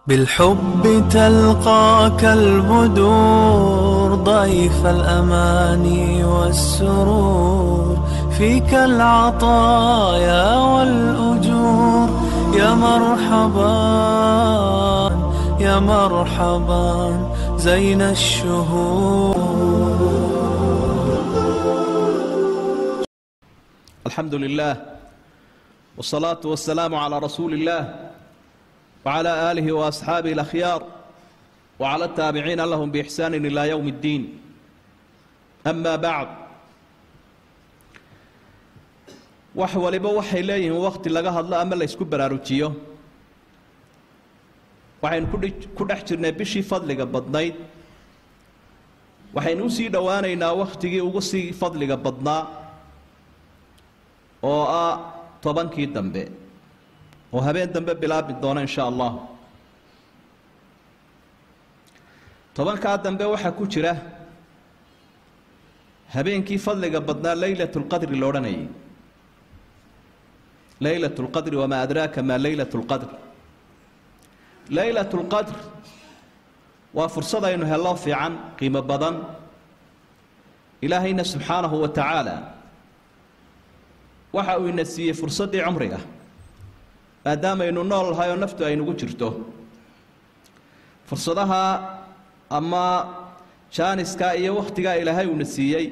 بالحب تلقاك البدور ضيف الأماني والسرور فيك العطايا والأجور يا مرحبا يا مرحبا زين الشهور. الحمد لله والصلاة والسلام على رسول الله وعلى آله وأصحابه الأخيار وعلى التابعين لهم بإحسان إلى يوم الدين. أما بعد، wax waliba waxay leeyihiin waqti laga hadlo ama la isku baraarujiyo. waxaynu ku dhex jirnay bishii fadliga badnayd, waxaynu usii dhowaanaynaa waqtigii ugu sii fadliga badnaa oo ah tobankii dambe oo habeen dambe bilaabi doona insha Allah. tobankaa dambe waxaa ku jira habeenkii fadliga badnaa laylatul qadri la odhanayay. laylatul qadri wamaa adraaka maa laylatul qadr. laylatul qadr waa fursad aynu hello fiican, qiimo badan. ilaahayna subxaanahu wa tacaala waxa uu ina siiyey fursaddii cumriga, maadaama aynu nool nahay oo naftu aynugu jirto. fursadaha ama jaaniska iyo wakhtigaa ilaahay uuna siiyey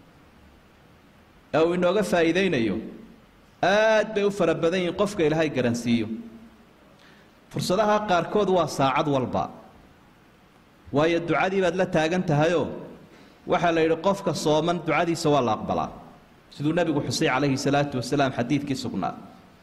ee uu inooga faa'iidaynayo aad bay u fara badan yihiin qofka ilaahay garansiiyo. fursadaha qaarkood waa saacad walba, waayo ducadii baad la taagan tahayoo waxaa la yidhi qofka sooman ducadiisa waa la aqbalaa, siduu nebigu xusay calayhi salaatu wasalaam xadiidkii sugnaa.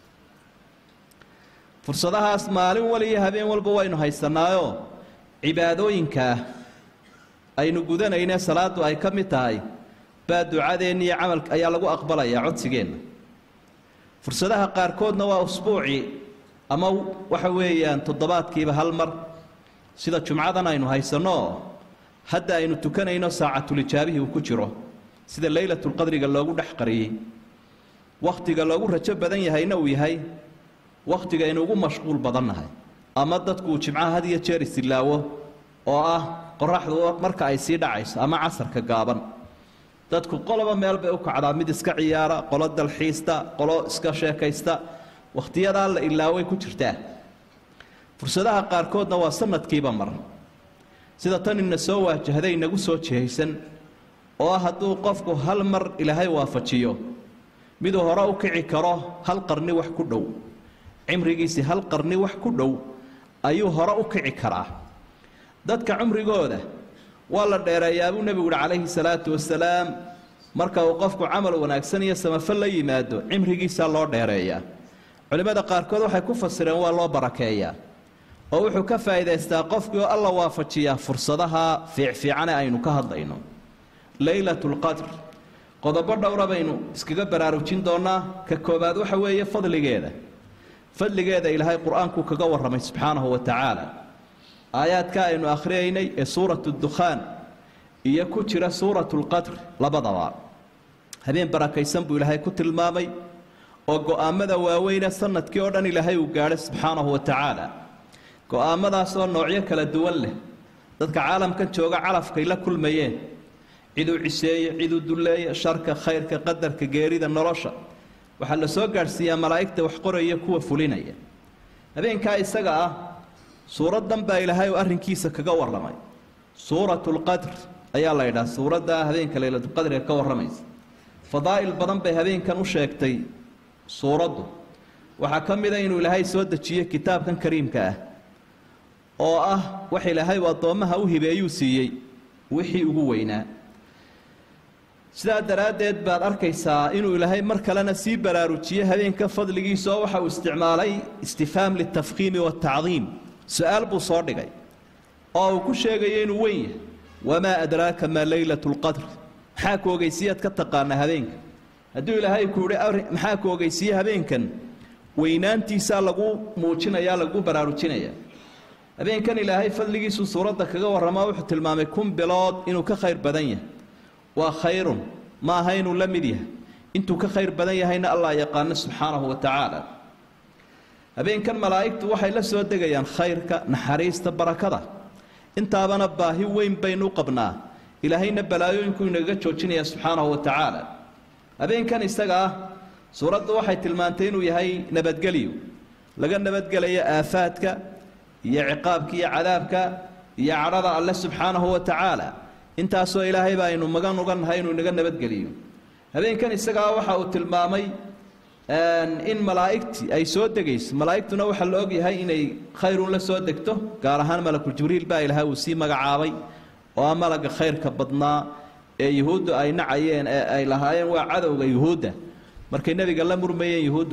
fursadahaas maalin wal iyo habeen walba waynu haysanaayoo cibaadooyinkaa aynu gudanayne salaadu ay ka mid tahay baa ducadeenna iyo camalka ayaa lagu aqbalayaa codsigeenna. fursadaha qaarkoodna waa usbuucii ama waxa weeyaan toddobaadkiiba hal mar, sida jumcadan aynu haysanno hadda aynu tukanayno saacatulijaabihii uu ku jiro, sida laylatulqadriga loogu dhex qariyey. wakhtiga loogu rajo badan yahayna uu yahay wakhtiga aynu ugu mashquul badannahay, ama dadku uu jimcaha had iyo jeer isilaawo oo ah qoraxdu marka ay sii dhacayso ama casarka gaaban. dadku qoloba meel bay u kacdaa, mid iska ciyaara, qolo dalxiista, qolo iska sheekaysta. wakhtiyadaa la ilaaway ku jirtaa. fursadaha qaarkoodna waa sanadkiiba mar, sida tan ina soo waajahday inagu soo jihaysan oo ah hadduu qofku hal mar ilaahay waafajiyo miduu hore u kici karo hal qarni wax ku dhow. cimrigiisii hal qarni wax ku dhow ayuu hore u kici karaa. dadka cumrigooda waa la dheereeyaa buu nebigu yihi calayhi salaatu wasalaam. marka uu qofku camal wanaagsan iyo samafal la yimaado cimrigiisaa loo dheereeyaa. culimmada qaarkood waxay ku fasireen waa loo barakeeyaa oo wuxuu ka faa'iidaystaa qofkii oo alla waafajiyaa fursadaha fiicfiicane aynu ka hadlayno. laylatul qadr qodobo dhowra baynu iskaga baraarujin doonaa. ka koobaad waxa weeye fadligeeda ilaahay qur-aanku kaga warramay subxaanahu wa tacaala. aayaadka aynu akhriyaynay ee suuratu dukhaan iyo ku jira suuratulqadr labadaba habeen barakaysan buu ilaahay ku tilmaamay oo go'aamada waaweyne sanadkii oo dhan ilaahay uu gaadhay subxaanahu wa tacaala. go'aamadaasoo noocyo kala duwan leh. dadka caalamkan jooga calafkay la kulmayeen, ciduu ciseeye, ciduu dulleeye, sharka, khayrka, qadarka, geerida, nolosha. waxaa la soo gaadhsiiyaa malaa'igta wax qoraya kuwa fulinaya. habeenkaa isaga ah suuraddan baa ilaahay uu arrinkiisa kaga warramay. suuratulqadr ayaa la yidhaha suuradda habeenka laylatulqadriga ka warramaysa. fadaa'il badan bay habeenkan u sheegtay suuraddu. waxaa ka mid a inuu ilaahay soo dejiyey kitaabkan kariimka ah oo ah wax ilaahay uu addoommaha u hibeeyuu siiyey wixii ugu weynaa. sidaa daraaddeed baad arkaysaa inuu ilaahay mar kalena sii baraarujiyey habeenka fadligiisa oo waxa uu isticmaalay istifhaam litafkiimi waatacdiim. su-aal buu soo dhigay oo uu ku sheegayo inuu weyn yahay. wamaa adraaka maa laylatulqadr, maxaa ku ogeysiyaad ka taqaanaa habeenka? hadduu ilaahay ku yidhi maxaa ku ogeysiye habeenkan, weynaantiisaa lagu muujinayaa, lagu baraarujinayaa. habeenkan ilaahay fadligiisuu suuradda kaga warramaa. wuxuu tilmaamay 1000 bilood inuu ka khayr badan yahay. waa khayrun, ma aha inuu la mid yahay. intuu ka khayr badan yahayna allah yaqaano subxaanahu wa tacaala. habeenkan malaa'igtu waxay la soo degayaan khayrka naxariista barakada intaabana baahi weyn baynu qabnaa ilaahayna balaayooyinku inaga joojinaya subxaanahu wa tacaala habeenkan isaga suuraddu waxay tilmaantay inuu yahay nabadgelyo laga nabadgelayo aafaadka iyo ciqaabka iyo cadaabka iyo cadhada alle subxaanahu wa tacaala intaasoo ilaahay baa aynu magan uga nahay inuu inaga nabadgeliyo habeenkan isagaa waxa uu tilmaamay in malaa'igtii ay soo degayso malaa'igtuna waxaa la ogyahay inay khayrun la soo degto gaar ahaan malakul jibriil baa ilaahay uu sii magacaabay oo malaga khayrka badnaa ee yuhuuddu ay nacayeen ee ay lahaayeen waa cadowga yuhuudda markay nebiga la murmayeen yuhuuddu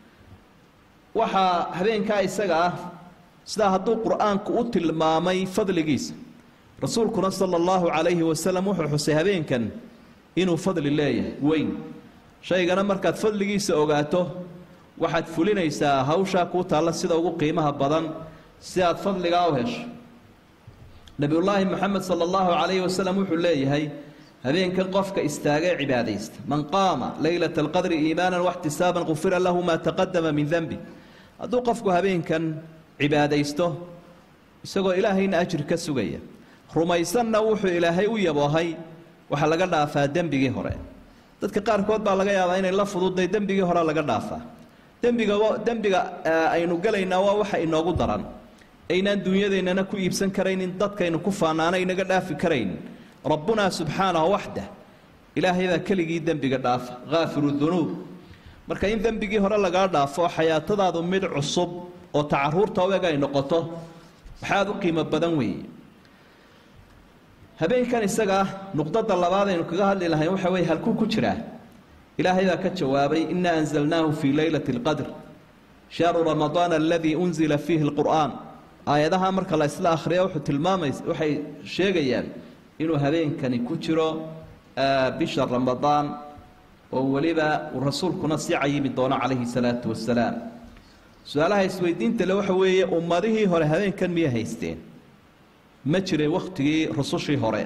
waxaa habeenkaa isaga sidaa hadduu qur'aanku u tilmaamay fadligiisa rasuulkuna sala allahu calayhi wasalam wuxuu xusay habeenkan inuu fadli leeyahay weyn shaygana markaad fadligiisa ogaato waxaad fulinaysaa hawshaa kuu taalla sida ugu qiimaha badan si aad fadligaa u hesho nebiyullaahi moxamed sala allahu calayhi wasalam wuxuu leeyahay habeenkan qofka istaagee cibaadaysta man qaama leylata alqadri iimaanan waxtisaaban qufira lahu maa taqadama min denbi hadduu qofku habeenkan cibaadaysto isagoo ilaahayna ajir ka sugaya rumaysanna wuxuu ilaahay u yaboohay waxa laga dhaafaa dembigii hore dadka qaarkood baa laga yaabaa inay la fududay dembigii hore laga dhaafaa dembiga aynu galaynaa waa waxa inoogu daran aynaan dunyadeennana ku iibsan karaynin dadkaynu ku faanaana inaga dhaafi karayn rabbunaa subxaanahu waxdah ilaahay baa keligii dembiga dhaafa haafiru dunuub marka in dembigii hore lagaa dhaafo xayaatadaadu mid cusub oo tacaruurta oeg ay noqoto waxaad u qiimo badan weeye habeenkan isaga nuqdada labaad aynu kaga hadli lahayn waxa weeye halkuu ku jiraa ilaahay baa ka jawaabay innaa anzalnaahu fii leylati alqadr shahru ramadaana aladii unzila fiihi alqur'aan aayadaha marka la isla akhriya wuxuu tilmaamaysa waxay sheegayaan inuu habeenkani ku jiro bisha ramadaan oo weliba uu rasuulkuna sii cayimi doono calayhi salaatu wasalaam su-aalaha isweydiinta le waxa weeye ummadihii hore habeenkan miyay haysteen ma jiray wakhtigii rusushii hore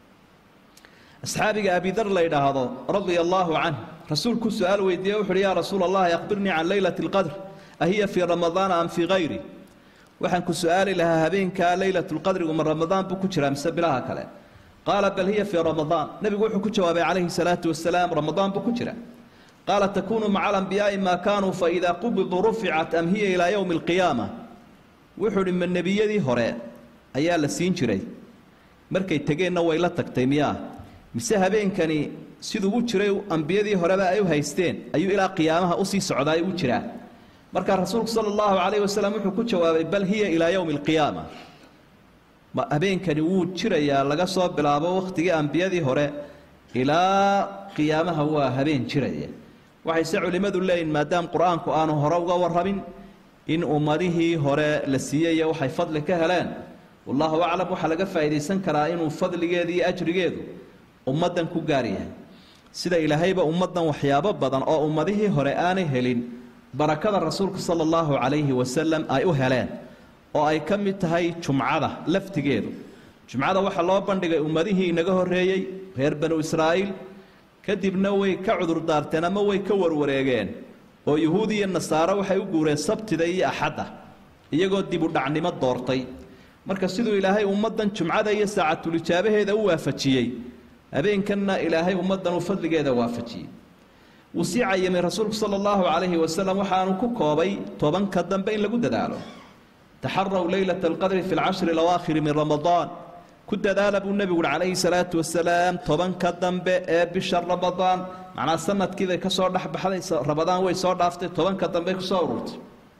asxaabiga abidar la yidhaahdo radia allaahu canh rasuulku su-aal weydiiye wuxu uhi yaa rasuula allahi akhbirnii can leylati alqadr ahiya fii ramadaana am fii hayri waxaan ku su-aali lahaa habeenkaa leylatu lqadrigu ma ramadaan buu ku jiraa mise bilaha kale qaala bal hiya fii ramadaan nebigu wuxuu ku jawaabay calayhi salaatu wasalaam ramadaan buu ku jira qaala takuunu maca alambiyaai maa kaanuu faidaa qubiduu ruficat am hiya ilaa yowmi alqiyaama wuxuu uhi ma nebiyadii hore ayaa la siin jiray markay tegeenna way la tagtay miyaa mise habeenkani siduu u jiray ambiyadii horeba ay u haysteen ayuu ilaa qiyaamaha usii socdaay u jiraa markaa rasuulku sala allahu calayhi wasalam wuxuu ku jawaabay bal hiya ilaa yowmi alqiyaama habeenkani wuu jirayaa laga soo bilaabo wakhtigii ambiyadii hore ilaa qiyaamaha waa habeen jiraya waxayse culimmadu leeyihin maadaama qur-aanku aanu hore uga warrabin in ummadihii hore la siiyayo waxay fadli ka heleen wallahu aclam waxaa laga faa'iidaysan karaa inuu fadligeeda iyo ajrigeedu ummaddan ku gaar yahay sida ilaahayba ummaddan waxyaabo badan oo ummadihii hore aanay helin barakada rasuulka sala allahu calayhi wasalam ay u heleen oo ay ka mid tahay jumcada laftigeedu jumcada waxaa loo bandhigay ummadihii inaga horreeyey reer banu israa'iil kadibna way ka cudur daarteen ama way ka warwareegeen oo yuhuud iyo nasaaro waxay u guureen sabtida iyo axadda iyagoo dib u dhacnimo doortay marka siduu ilaahay ummaddan jumcada iyo saacatulijaabaheeda u waafajiyey habeenkanna ilaahay ummaddan uu fadligeeda waafajiyey wuu sii cayimay rasuulku sala allahu calayhi wasalam waxaanu ku koobay tobanka dambe in lagu dadaalo taxaraw leylata alqadri fi alcashri alawaakhiri min ramadaan ku dadaala buu nebigu uhi calayhi salaatu wasalaam tobanka dambe ee bisha ramadaan macnaa sanadkiibay ka soo dhexbaxday ramadaan way soo dhaaftay tobanka dambe ku soo ururtay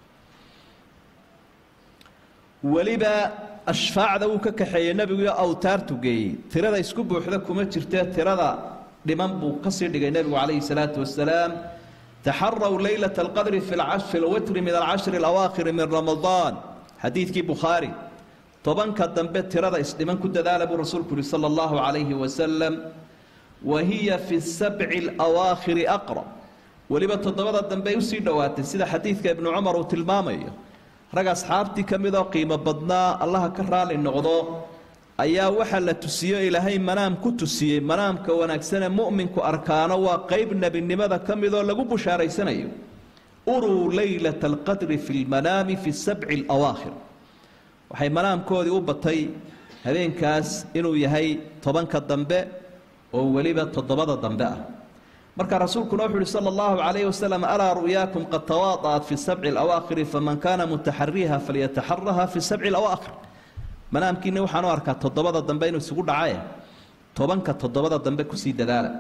weliba ashfaacda wuu ka kaxeeyey nebigu awtaartu geeyey tirada isku buuxda kuma jirtee tirada dhiman buu ka sii dhigay nebigu calayhi salaatu wasalaam taxaraw leylata alqadri fi lwitri min alcashri alawaakhiri min ramadaan xadiidkii bukhaari tobanka dambe tirada isdhiman ku dadaala buu rasuulku yihi sala allahu calayhi wasalam wa hiya fi sabci alawaakhiri aqrab weliba toddobada dambe usii dhowaatay sida xadiidka ibnu cumar uu tilmaamayo rag asxaabtii ka midoo qiimo badnaa allaha ka raali noqdo ayaa waxaa la tusiyo ilaahay manaam ku tusiyey manaamka wanaagsanee mu'minku arkaano waa qayb nebinimada ka midoo lagu bushaaraysanayo uruu laylata alqadri fi lmanaami fi sabci alawaakhir waxay manaamkoodii u batay habeenkaas inuu yahay 10ka dambe oo weliba 7da dambe ah marka rasuulkuna wuxuu yidhi sala allahu calayhi wasalam alaa ru'yaakum qad tawaada'at fi sabci alawaakhiri faman kaana mutaxariha falyataxaraha fi sabci alawaakhir manaamkiina waxaan u arkaa 7da dambe inuu isugu dhacaye 10ka 7da dambe kusii dadaala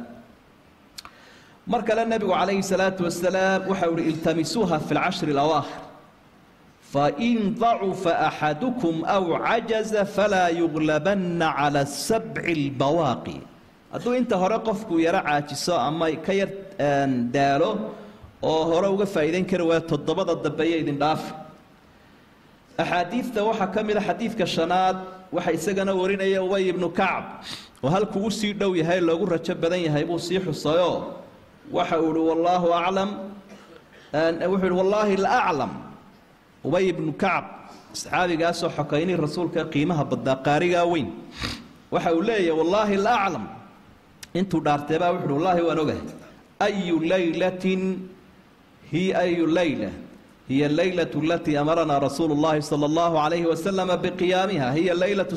mar kale nebigu calayhi salaatu wasalaam waxau ihi iltamisuuha fi lcashri alawaakhir fain dacufa axadukum aw cajaza falaa yuglabanna cala sabci albawaaqi hadduu inta hore qofku yaro caajiso ama ka yar daalo oo hore uga faa'iidayn kari waaya 7da dambe iyo idin dhaafi axaadiidta waxaa ka mid a xadiidka 5aad waxa isagana warinaya ubay ibnu kacb oo halkuu u sii dhow yahay loogu rajo badan yahay buu sii xusayo waxa uu ihi wallaahu aclam wuxuu ihi wallaahi la aclam ubay ibnu kacb saxaabigaasoo xokaynii rasuulka qiimaha badnaa qaarigaa weyn waxa uu leeyahay wallaahi la aclam intuu dhaarteebaa wuxu uhi wallaahi waan ogahay ayu laylatin hiya ayu layla hiya allaylatu alatii amaranaa rasuulu llahi sala allahu calayhi wasalama biqiyaamiha hiya laylatu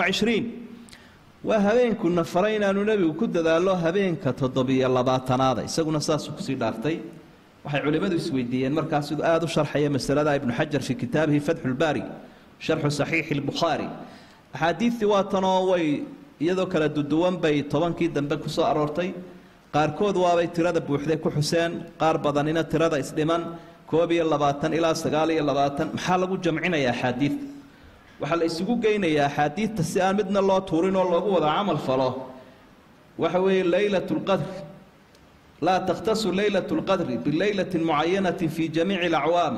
27 waa habeenkuna faray inaanu nebigu ku dadaalo habeenka 7-labaatanaada isaguna saasuu kusii dhaartay waxay culimmadu isweydiiyeen markaas siduu aada u sharxaya masalada ibnu xajar fii kitaabihi fatxu lbaari sharxu saxiixi lbukhaari axaadiidtii waa tanoo way iyadoo kala duduwan bay 10kii dambe ku soo aroortay qaarkood waabay tirada buuxday ku xuseen qaar badanina tirada isdhiman 21 ilaa 29 maxaa lagu jamcinayaa axaadiidta waxaa la isugu geynayaa axaadiidta si aan midna loo tuurin oo loogu wada camal falo waxa weeye laylat lqadr laa takhtasu laylat lqadri bilaylatin mucayanatin fi jamiici alacwaam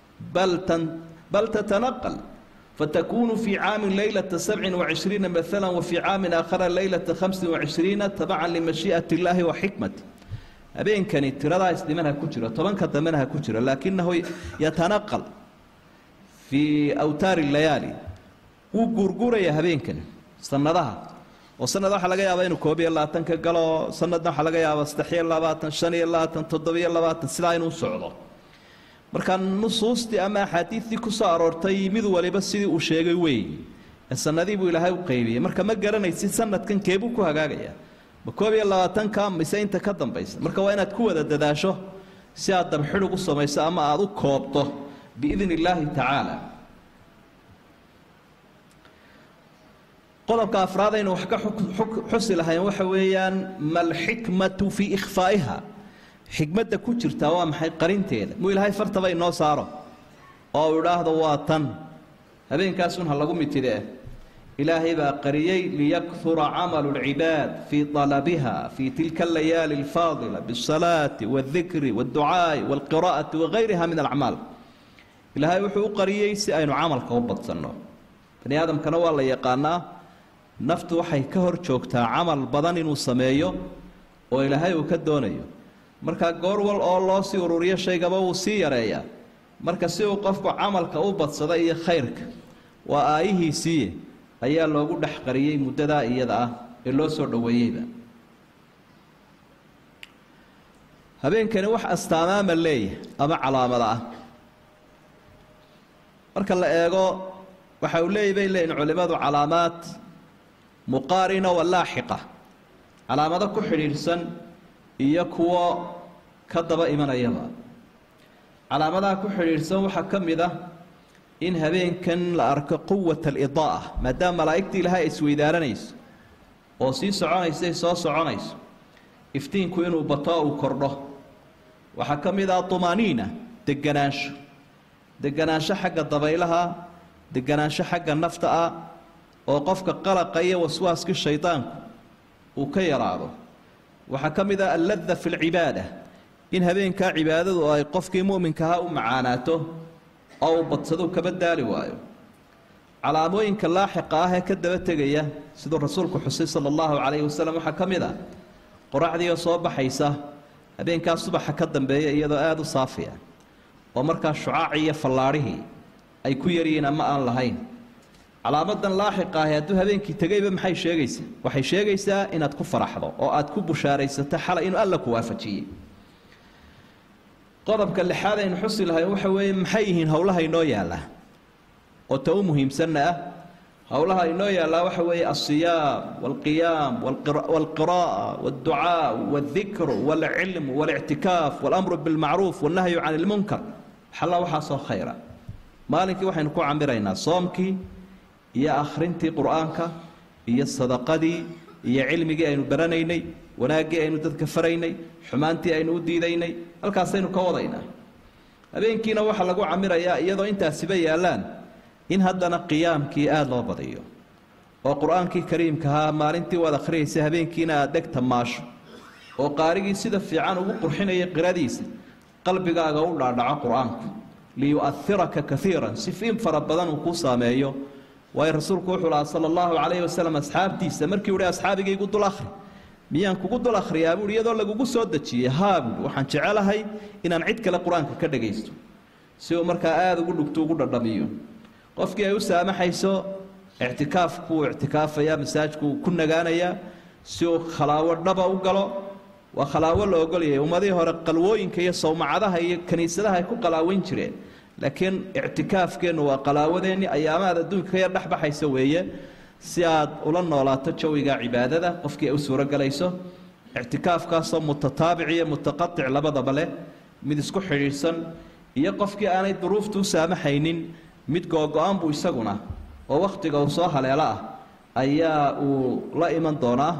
bal tatanaqal fatakunu fi caamin laylata 27 maala wafi caamin aakhara laylata 25 tabacan limashii'ati illaahi wa xikmati habeenkani tiradaa isdhiman ha ku jiro 10ka dambena ha ku jiro laakinahu yatanaqal fii awtaari layaali wuu guurguuraya habeenkani sanadaha oo sanad waxaa laga yaabaa inuu 21 ka galo sanadna waxaa laga yaabaa 23 25 27 sidaa inuu socdo marka nusuustii ama axaadiidtii ku soo aroortay mid waliba sidii uu sheegay weey sanadii buu ilaahay u qaybiyey marka ma garanaysid sanadkan keebuu ku hagaagaya ma 21ka mise inta ka dambaysa marka waa inaad ku wada dadaasho si aad dabxidh ugu samayso ama aad u koobto biidni illaahi tacaala qodobka afraad aynu wax ka xusi lahayn waxa weeyaan mal xikmatu fii ikhfaa'iha xikmadda ku jirtaa waa maxay qarinteeda muu ilaahay fartaba inoo saaro oo uu idhaahdo waa tan habeenkaasun ha lagu mitidee ilaahay baa qariyey liyakura camalu lcibaad fii talabiha fii tilka alayaali alfaadila biاsalaati waاldikri waاdducaa'i wاlqiraa'ati wagayriha min alacmaal ilaahay wuxuu u qariyey si aynu camalka u badsanno bani aadamkana waa la yaqaanaa naftu waxay ka hor joogtaa camal badan inuu sameeyo oo ilaahay uu ka doonayo markaa goor wal oo loo sii ururiyo shaygaba wuu sii yareeyaa marka si uu qofku camalka u badsada iyo khayrka waa aayihiisiiye ayaa loogu dhex qariyey muddadaa iyada ah ee loo soo dhoweeyeyba habeenkani wax astaamaama leeyahay ama calaamada ah marka la eego waxa uu leeyahy bay leeyihin culimmadu calaamaad muqaarina wa laaxiqa calaamado ku xidhiidhsan iyo kuwo ka daba imanayaba calaamadaha ku xidhiidhsan waxaa ka mid ah in habeenkan la arko quwat alidaa'a maadaama malaa'igtii ilaahay ay isweydaaranayso oo sii soconaysa ay soo soconayso iftiinku inuu bato uu kordho waxaa ka mid ah tumaaniina deganaansho xagga dabaylaha deganaansho xagga nafta ah oo qofka qalaqa iyo waswaaskii shaydaanku uu ka yaraado waxaa ka mid ah allada fi lcibaada in habeenkaa cibaadadu ay qofkii mu'minkaha u macaanaato oo uu badsado kaba daali waayo calaamooyinka laaxiqa ah ee ka daba tegaya siduu rasuulku xusay sala allahu calayhi wasalam waxaa ka mid ah qoraxdiioo soo baxaysa habeenkaa subaxa ka dambeeya iyadoo aada u saafiya oo markaa shucaacii iyo fallaadhihii ay ku yaryihiin ama aan lahayn calaamadan laaxiqa ahi hadduu habeenkii tegayba maxay sheegaysaa waxay sheegaysaa inaad ku faraxdo oo aad ku bushaaraysato xalay inuu alla ku waafajiyey qodobka lixaad aynu xusi lahay waxa weeye maxay yihiin howlaha inoo yaala oo ta u muhiimsanna ah howlaha inoo yaala waxa weeye as-siyaam wal-qiyaam wal-qiraa'a wad-ducaa wal-dhikr wal-cilm wal-i'tikaaf wal-amru bil-ma'ruuf wan-nahyu 'anil munkar xalla waxa soo khayra maalinkii waxaynu ku camiraynaa soomkii iyo akhrintii quraanka iyo sadaqadii iyo cilmigii aynu baranaynay wanaagii aynu dadka faraynay xumaantii aynu u diidaynay halkaas aynu ka wadaynaa habeenkiina waxa lagu camirayaa iyadoo intaasiba yaalaan in haddana qiyaamkii aad loo badiyo oo qur-aankii kariimka ahaa maalintii waad akhriyaysa habeenkiina aad dhegta maasho oo qaarigii sida fiican ugu qurxinaya qiradiisa qalbigaaga u dhaadhaco qur-aanku liyu'athiraka kaiiran si fiin fara badan uu ku saameeyo waayo rasuulku wuxuu lahaa sala allahu calayhi wasalam asxaabtiisa markii uhi asxaabigaygu dul akhri miyaan kugu dul akhriyaa buuhi iyadoo lagugu soo dejiyey haa buuhi waxaan jecelahay inaan cid kale qur-aanka ka dhagaysto si uu markaa aada ugu dhugto ugu dhadhamiyo qofkii ay u saamaxayso ictikaafku ictikaafaya masaajku ku nagaanaya si uu khalaawo dhaba u galo waa khalaawo la ogolyahay ummadihii hore qalwooyinka iyo sawmacadaha iyo kaniisadaha ay ku qalaaweyn jireen laakiin ictikaafkeennu waa qalaawadeenni ayaamaad adduunka ka yar dhex baxaysa weeye si aad ula noolaato jawiga cibaadada qofkii ay u suuro galayso ictikaafkaasoo mutataabic iyo mutaqatic labadaba leh mid isku xidhiidhsan iyo qofkii aanay duruuftu u saamaxaynin mid googo-aan buu isaguna oo wakhtiga uu soo haleelo ah ayaa uu la iman doonaa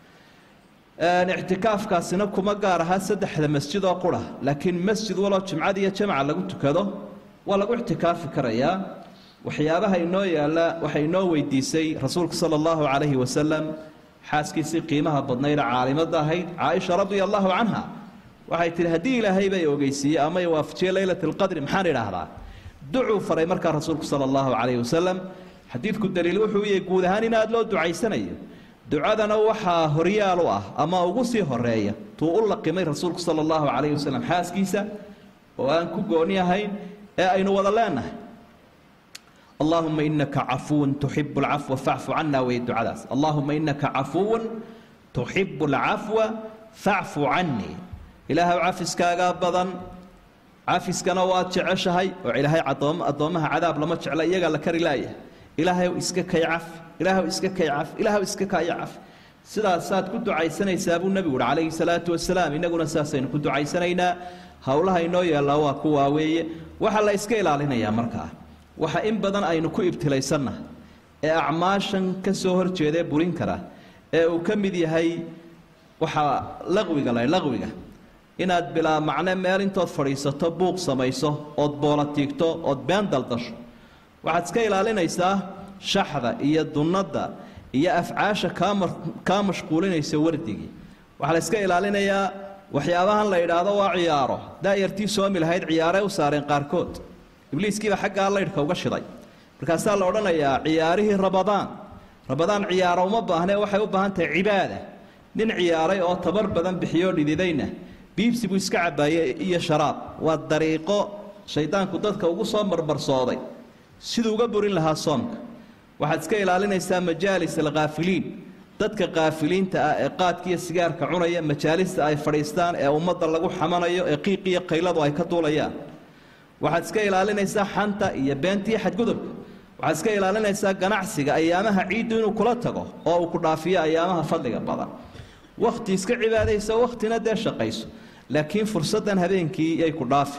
ictikaafkaasina kuma gaar ahaa saddexda masjid oo qura laakiin masjid waloo jimcada iyo jamca lagu tukado waa lagu ictikaafi karayaa waxyaabaha inoo yaala waxay inoo weydiisay rasuulka sala allahu calayhi wasalam xaaskiisii qiimaha badnayd caalimada ahayd caaisha radia allahu canha waxay tihi haddii ilaahay bay ogeysiiyey ama waafajiyey leylat alqadri maxaan idhaahdaa ducuu faray markaa rasuulku sala allahu calayhi wasalam xadiidku daliil wuxuu yahay guud ahaan in aad loo ducaysanayo ducadana waxaa horyaal u ah ama ugu sii horeeya tuu u laqimay rasuulku sala allahu calayhi wasalam xaaskiisa oo aan ku gooni ahayn ee aynu wada leenahay allahuma inaka cafuwan tuxibu alcafwa facfu cana way ducadaas allahuma inaka cafuwan tuxibu alcafwa facfu canii ilaahay cafiskaagaa badan cafiskana waad jeceshahay oo ilaahay addoommaha cadaab lama jecla iyagaa la kari laayahay ilaahay iska kay caf ilaahay iska kay caf ilaahay iska kay caf sidaasaad ku ducaysanaysaa buu nabigu yiri calayhi salaatu wasalaam inaguna saasaynu ku ducaysanaynaa howlaha inoo yaalla waa ku waaweeye waxa la iska ilaalinayaa markaa waxa in badan aynu ku ibtilaysanna ee acmaashan ka soo horjeedee burin kara ee uu ka mid yahay waxa laqwiga inaad bilaa macne meel intood fadhiisato buuq samayso ood boolatiigto ood been daldasho waxaad iska ilaalinaysaa shaxda iyo dunnada iyo afcaasha kaa mashquulinaysa wardigii waxaa la iska ilaalinayaa waxyaabahan la yidhaahdo waa ciyaaro daayartii soomi lahayd ciyaarey u saareen qaarkood ibliiskiiba xaggaa laydhka uga shiday markaasaa la odhanayaa ciyaarihii rabadaan ciyaaro uma baahnee waxay u baahan tahay cibaada nin ciyaaray oo tabar badan bixiyoo dhididayna biibsi buu iska cabaaye iyo sharaab waa dariiqo shaydaanku dadka ugu soo marmarsooday siduu uga burin lahaa soomka waxaad iska ilaalinaysaa majaalis alkhaafiliin dadka kaafiliinta ah ee qaadka iyo sigaarka cunaya majaalista ay fadhiistaan ee ummadda lagu xamanayo ee qiiq iyo qayladu ay ka duulayaan waxaad iska ilaalinaysaa xanta iyo beenta iyo xadgudubka waxaad iska ilaalinaysaa ganacsiga ayaamaha ciiddu inuu kula tago oo uu ku dhaafiyo ayaamaha fadliga badan wakhti iska cibaadayso wakhtina dee shaqayso laakiin fursaddan habeenkii yay ku dhaafi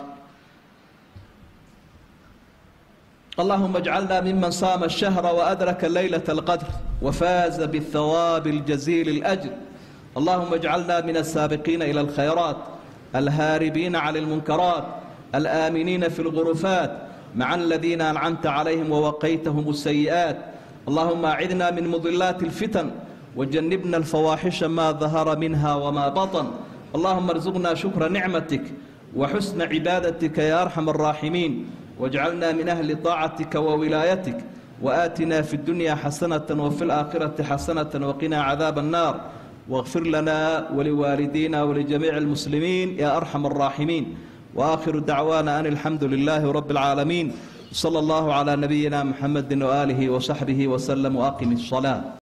اللهم اجعلنا ممن صام الشهر وأدرك ليلة القدر وفاز بالثواب الجزيل الأجر اللهم اجعلنا من السابقين إلى الخيرات الهاربين عن المنكرات الآمنين في الغرفات مع الذين أنعمت عليهم ووقيتهم السيئات اللهم أعذنا من مضلات الفتن وجنبنا الفواحش ما ظهر منها وما بطن اللهم ارزقنا شكر نعمتك وحسن عبادتك يا أرحم الراحمين واجعلنا من أهل طاعتك وولايتك وآتنا في الدنيا حسنة وفي الآخرة حسنة وقنا عذاب النار واغفر لنا ولوالدينا ولجميع المسلمين يا أرحم الراحمين وآخر دعوانا أن الحمد لله رب العالمين صلى الله على نبينا محمد وآله وصحبه وسلم وأقم الصلاة